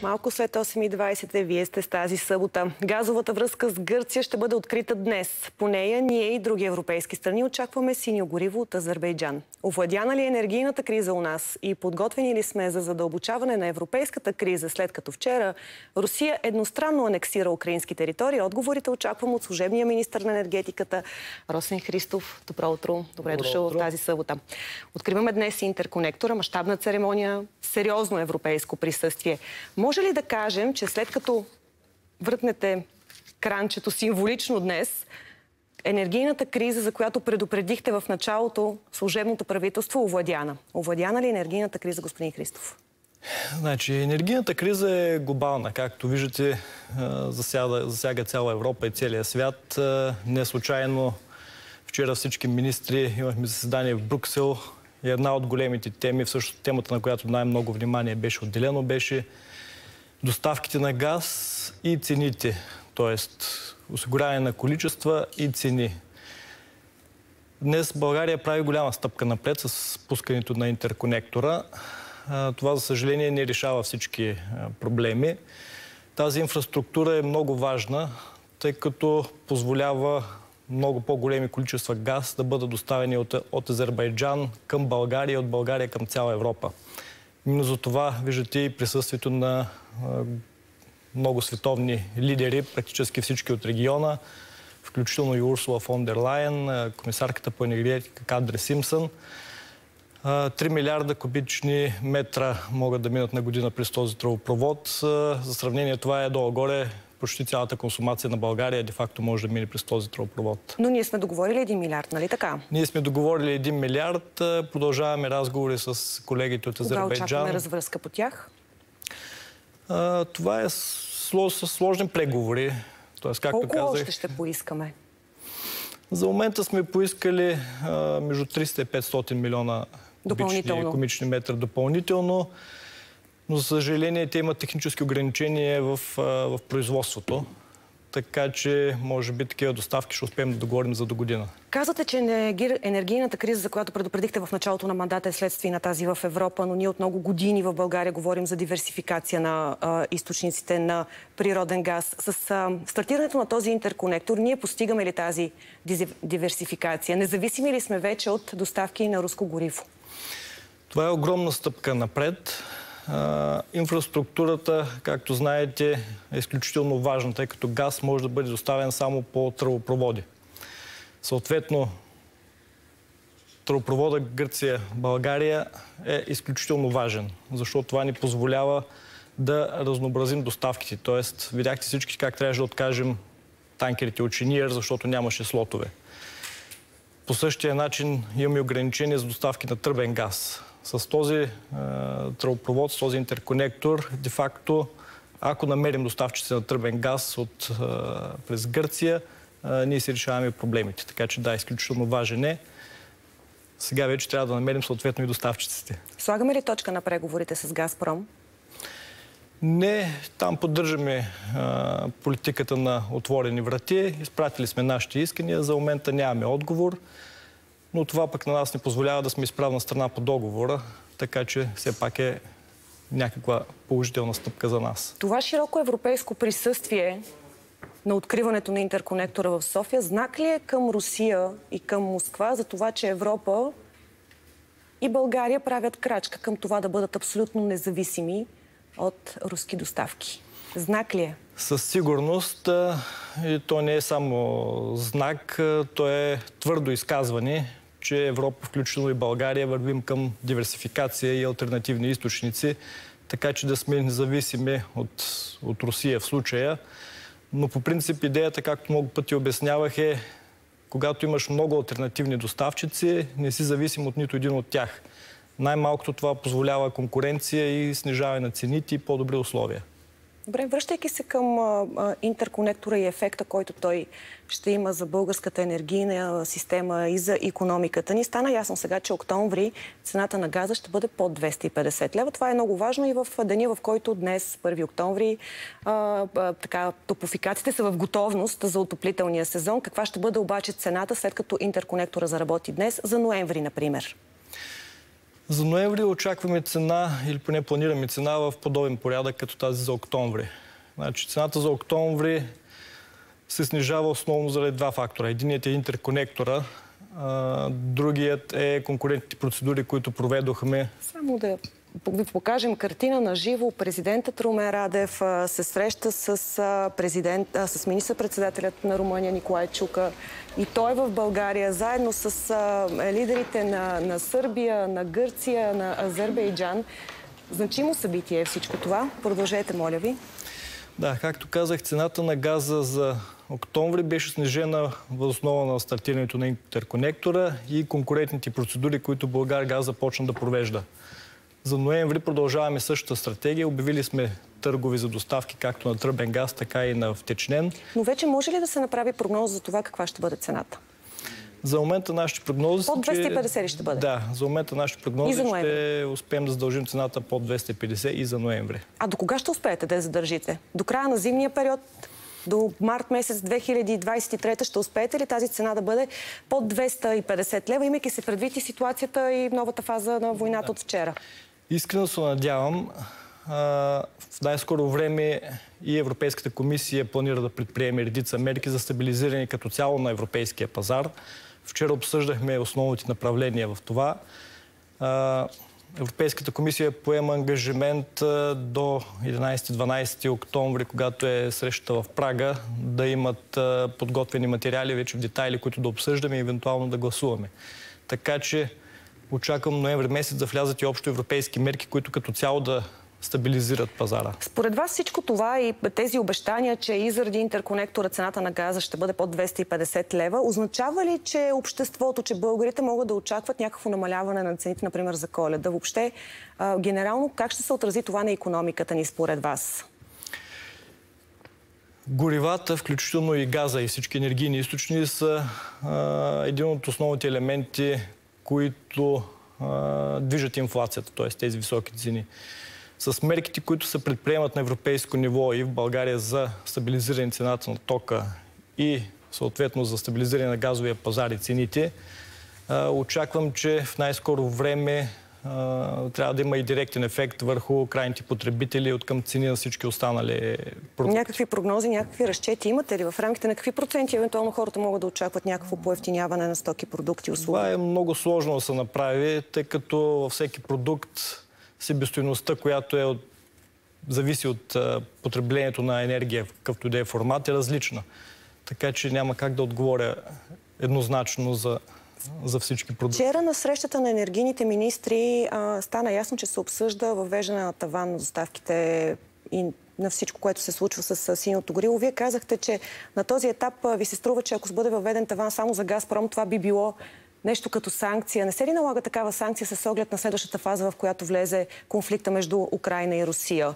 Малко след 8:20 вие сте с тази събота. Газовата връзка с Гърция ще бъде открита днес. По нея ние и други европейски страни очакваме синьо гориво от Азербайджан. Овладяна ли е енергийната криза у нас и подготвени ли сме за задълбочаване на европейската криза, след като вчера Русия едностранно анексира украински територии? Отговорите очаквам от служебния министър на енергетиката Росен Христов. Добро утро. Добре дошъл в тази събота. Откриваме днес интерконектора, мащабна церемония, сериозно европейско присъствие. Може ли да кажем, че след като въртнете кранчето символично днес, енергийната криза, за която предупредихте в началото служебното правителство, овладяна? Овладяна ли енергийната криза, господин Христов? Значи, енергийната криза е глобална. Както виждате, засяга цяла Европа и целия свят. Не случайно вчера всички министри имахме заседание в Брюксел и една от големите теми, всъщност темата, на която най-много внимание беше отделено, беше доставките на газ и цените, т.е. осигуряване на количества и цени. Днес България прави голяма стъпка напред с пускането на интерконектора. Това, за съжаление, не решава всички проблеми. Тази инфраструктура е много важна, тъй като позволява много по-големи количества газ да бъдат доставени от Азербайджан към България и от България към цяла Европа. Именно за това виждате и присъствието на много световни лидери, практически всички от региона, включително и Урсула фон дер Лайен, комисарката по енергетика Кадри Симпсън. 3 милиарда кубични метра могат да минат на година през този тръбопровод. За сравнение, това е долу-горе почти цялата консумация на България де-факто може да мине през този тръбопровод. Но ние сме договорили 1 милиард, нали така? Ние сме договорили 1 милиард. Продължаваме разговори с колегите от Азербайджан. Кога очакваме развръзка по тях? Това е сложни преговори. Колко още ще поискаме? За момента сме поискали между 300 и 500 милиона кубични метра допълнително. Но, за съжаление, те имат технически ограничения в производството. Така че, може би, такива доставки ще успеем да договорим за до година. Казвате, че енергийната криза, за която предупредихте в началото на мандата, е следствие на тази в Европа, но ние от много години в България говорим за диверсификация на източниците на природен газ. С стартирането на този интерконектор ние постигаме ли тази диверсификация? Независими ли сме вече от доставки на руско гориво? Това е огромна стъпка напред. Инфраструктурата, както знаете, е изключително важна, тъй като газ може да бъде доставен само по тръбопроводи. Съответно, тръбопровода Гърция-България е изключително важен, защото това ни позволява да разнообразим доставките. Тоест, видяхте всички как трябваше да откажем танкерите от Шениър, защото нямаше слотове. По същия начин имаме ограничения за доставки на тръбен газ. С този тръбопровод, с този интерконектор, де-факто, ако намерим доставчици на тръбен газ през Гърция, ние си решаваме проблемите. Така че да, изключително важен е. Сега вече трябва да намерим съответно и доставчиците. Слагаме ли точка на преговорите с Газпром? Не, там поддържаме политиката на отворени врати. Изпратили сме нашите искания. За момента нямаме отговор. Но това пък на нас не позволява да сме изправна страна по договора, така че все пак е някаква положителна стъпка за нас. Това широко европейско присъствие на откриването на интерконектора в София знак ли е към Русия и към Москва за това, че Европа и България правят крачка към това да бъдат абсолютно независими от руски доставки? Знак ли е? Със сигурност. И то не е само знак, то е твърдо изказване, че Европа, включително и България, вървим към диверсификация и алтернативни източници, така че да сме независими от Русия в случая. Но по принцип идеята, както много пъти обяснявах, е, когато имаш много алтернативни доставчици, не си зависим от нито един от тях. Най-малкото това позволява конкуренция и снижаване на цените и по-добри условия. Добре, връщайки се към интерконектора и ефекта, който той ще има за българската енергийна система и за икономиката ни, стана ясно сега, че октомври цената на газа ще бъде под 250 лева. Това е много важно и в деня, в който днес, 1 октомври, топлофикациите са в готовност за отоплителния сезон. Каква ще бъде обаче цената, след като интерконектора заработи днес, за ноември, например? За ноември очакваме цена, или поне планираме цена в подобен порядък като тази за октомври. Значи, цената за октомври се снижава основно заради два фактора. Единият е интерконектора, другият е конкурентните процедури, които проведохме. Само да ви покажем картина на живо. Президентът Румен Радев се среща с министър-председателят на Румъния Николай Чука и той е в България, заедно с лидерите на Сърбия, на Гърция, на Азербайджан. Значимо събитие е всичко това. Продължете, моля ви. Да, както казах, цената на газа за октомври беше снижена въз основа на стартирането на интерконектора и конкурентните процедури, които Булгаргаз започна да провежда. За ноември продължаваме същата стратегия. Обявили сме търгови за доставки както на тръбен газ, така и на втечнен. Но вече може ли да се направи прогноза за това каква ще бъде цената? За момента нашите прогнози под 250 ли ще бъде? Да, за момента нашите прогнози ще успеем да задължим цената под 250 и за ноември. А до кога ще успеете да я задържите? До края на зимния период? До март месец 2023 ще успеете ли тази цена да бъде под 250 лева, имайки се предвид и ситуацията и новата фаза на войната от вчера? Искрено се надявам. В най-скоро време и Европейската комисия планира да предприеме редица мерки за стабилизиране като цяло на европейския пазар. Вчера обсъждахме основните направления в това. Европейската комисия поема ангажимент до 11-12 октомври, когато е срещата в Прага, да имат подготвени материали вече в детайли, които да обсъждаме и евентуално да гласуваме. Така че очаквам ноември месец да влязат и общо европейски мерки, които като цяло да стабилизират пазара. Според вас всичко това и тези обещания, че и заради интерконектора цената на газа ще бъде под 250 лева, означава ли, че обществото, че българите могат да очакват някакво намаляване на цените, например за Коледа? Въобще, генерално, как ще се отрази това на икономиката ни според вас? Горивата, включително и газа и всички енергийни източници са един от основните елементи, които движат инфлацията, т.е. тези високи цени. С мерките, които се предприемат на европейско ниво и в България за стабилизиране цената на тока и съответно за стабилизиране на газовия пазар и цените, очаквам, че в най-скоро време трябва да има и директен ефект върху крайните потребители от към цени на всички останали продукти. Някакви прогнози, някакви разчети имате ли? В рамките на какви проценти евентуално хората могат да очакват някакво поевтиняване на стоки, продукти, услуги? Това е много сложно да се направи, тъй като във всеки продукт себестойността, която зависи от потреблението на енергия, в какъвто и да е формат, е различна. Така че няма как да отговоря еднозначно за всички продукти. Вчера на срещата на енергийните министри стана ясно, че се обсъжда въвеждане на таван на доставките и на всичко, което се случва с синьото гориво. Вие казахте, че на този етап ви се струва, че ако се бъде въведен таван само за Газпром, това би било нещо като санкция. Не се ли налага такава санкция с оглед на следващата фаза, в която влезе конфликта между Украйна и Русия?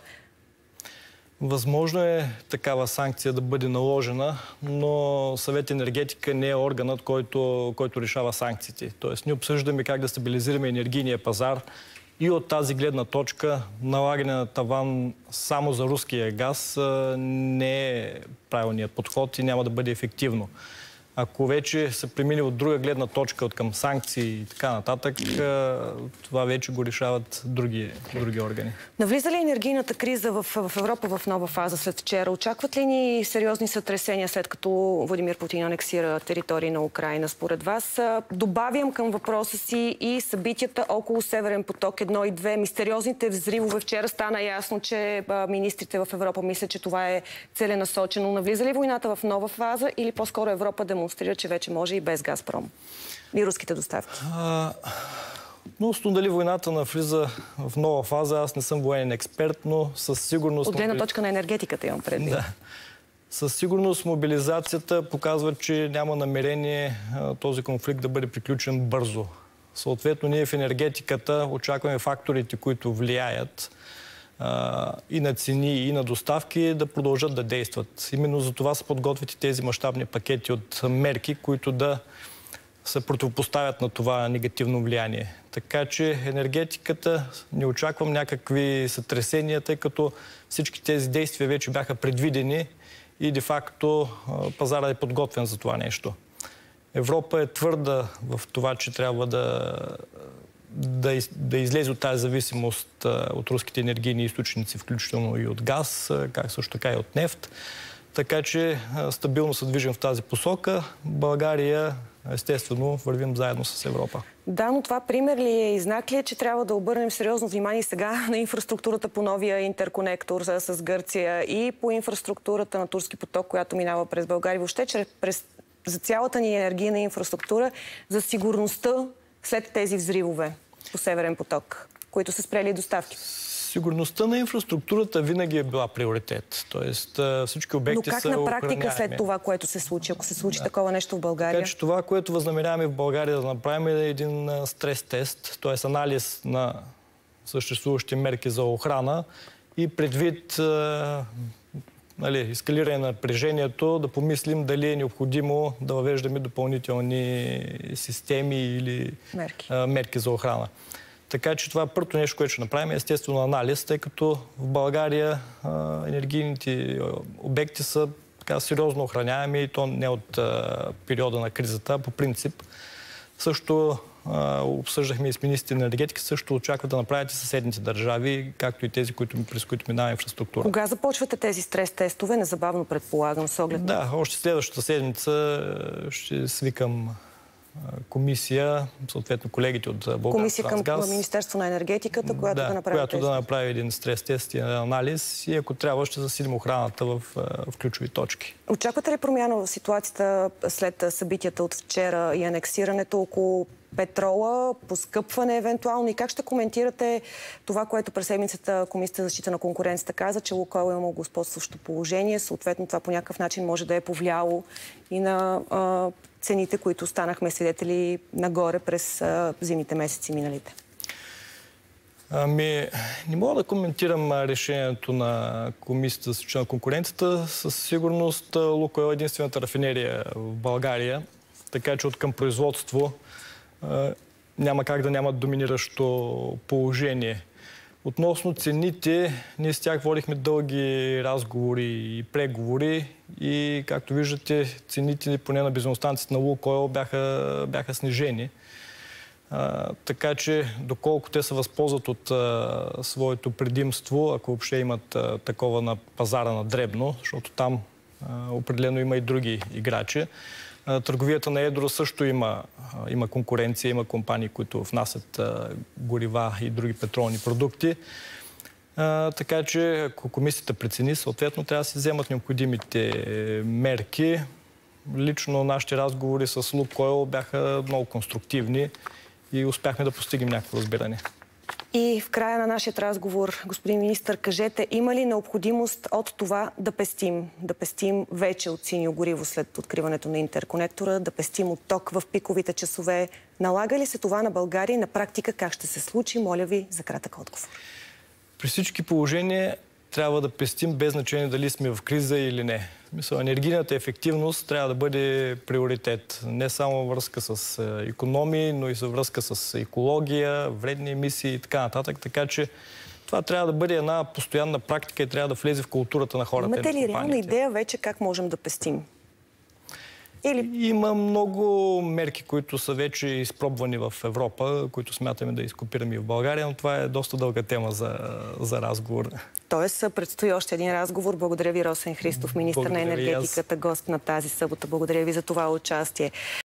Възможно е такава санкция да бъде наложена, но Съвет енергетика не е органът, който решава санкциите. Тоест, ние обсъждаме как да стабилизираме енергийния пазар и от тази гледна точка налагане на таван само за руския газ не е правилният подход и няма да бъде ефективно. Ако вече се премине от друга гледна точка, от към санкции и така нататък, това вече го решават други органи. Навлиза ли енергийната криза в Европа в нова фаза след вчера? Очакват ли ни сериозни сътресения, след като Владимир Путин анексира територии на Украйна? Според вас, добавям към въпроса си и събитията около Северен поток 1 и 2. Мистериозните взривове. Вчера стана ясно, че министрите в Европа мислят, че това е целенасочено. Навлиза ли войната в нова фаза или по-скоро Европа демонстрира, че вече може и без Газпром и руските доставки? Но дали войната навлиза в нова фаза, аз не съм военен експерт, но със сигурност... От гледна точка на енергетиката имам предвид. Да. Със сигурност мобилизацията показва, че няма намерение този конфликт да бъде приключен бързо. Съответно, ние в енергетиката очакваме факторите, които влияят и на цени, и на доставки, да продължат да действат. Именно за това се подготвят и тези мащабни пакети от мерки, които да се противопоставят на това негативно влияние. Така че енергетиката не очаквам някакви сътресения, тъй като всички тези действия вече бяха предвидени и де-факто пазарът е подготвен за това нещо. Европа е твърда в това, че трябва да излезе от тази зависимост от руските енергийни източници, включително и от газ, как също така и от нефт. Така че стабилно се движим в тази посока. България, естествено, вървим заедно с Европа. Да, но това пример ли е и знак ли е, че трябва да обърнем сериозно внимание сега на инфраструктурата по новия интерконектор с Гърция и по инфраструктурата на Турски поток, която минава през България, въобще, че за цялата ни енергийна инфраструктура, за сигурността след тези взривове по Северен поток, които са спрели доставки? Сигурността на инфраструктурата винаги е била приоритет. Тоест всички обекти са охраняеми. Но как на практика след това, което се случи, ако се случи такова нещо в България? Така че това, което възнамеряваме в България да направим, е един стрес-тест, т.е. анализ на съществуващи мерки за охрана и предвид ескалиране на напрежението, да помислим дали е необходимо да въвеждаме допълнителни системи или мерки за охрана. Така че това е първото нещо, което ще направим, е естествено анализ, тъй като в България енергийните обекти са така сериозно охраняеми и то не от периода на кризата, а по принцип. Също обсъждахме и с министрите на енергетика, също очакват да направят и съседните държави, както и тези, през които минава инфраструктура. Кога започвате тези стрес-тестове? Незабавно, предполагам, с оглед? Да, още следващата седмица ще свикам комисия, съответно колегите от Българтрансгаз. Комисия към Министерство на енергетиката, която да направи един стрес-тест и анализ и ако трябва ще засилим охраната в ключови точки. Очаквате ли промяна в ситуацията след събитията от вчера и анексирането около петрола, поскъпване евентуално? И как ще коментирате това, което през седмицата Комисията за защита на конкуренцията каза, че Лукойл има господстващо положение. Съответно това по някакъв начин може да е повлияло и на цените, които станахме свидетели нагоре през зимните месеци миналите? Не мога да коментирам решението на Комисията за защита на конкуренцията. Със сигурност Лукойл е единствената рафинерия в България, така че откъм производство няма как да нямат доминиращо положение. Относно цените, ние с тях водихме дълги разговори и преговори и, както виждате, цените поне на бензиностанциите на Лукойл бяха снижени. Така че, доколко те се възползват от своето предимство, ако въобще имат такова на пазара на дребно, защото там определено има и други играчи. Търговията на едро също има конкуренция, има компании, които внасят горива и други петролни продукти. Така че, ако комисията прецени, съответно трябва да се вземат необходимите мерки. Лично нашите разговори с Лукойл бяха много конструктивни и успяхме да постигнем някакво разбиране. И в края на нашия разговор, господин министър, кажете, има ли необходимост от това да пестим? Да пестим вече от синьо гориво след откриването на интерконектора, да пестим от ток в пиковите часове. Налага ли се това на България и на практика как ще се случи? Моля ви за кратък отговор. При всички положения трябва да пестим без значение дали сме в криза или не. Енергийната ефективност трябва да бъде приоритет. Не само във връзка с икономии, но и във връзка с екология, вредни емисии и така нататък. Така че това трябва да бъде една постоянна практика и трябва да влезе в културата на хората. Имате ли реална идея вече как можем да пестим? Има много мерки, които са вече изпробвани в Европа, които смятаме да изкопираме и в България, но това е доста дълга тема за разговор. Тоест, предстои още един разговор. Благодаря ви, Росен Христов, министър на енергетиката, гост на тази събота. Благодаря ви за това участие.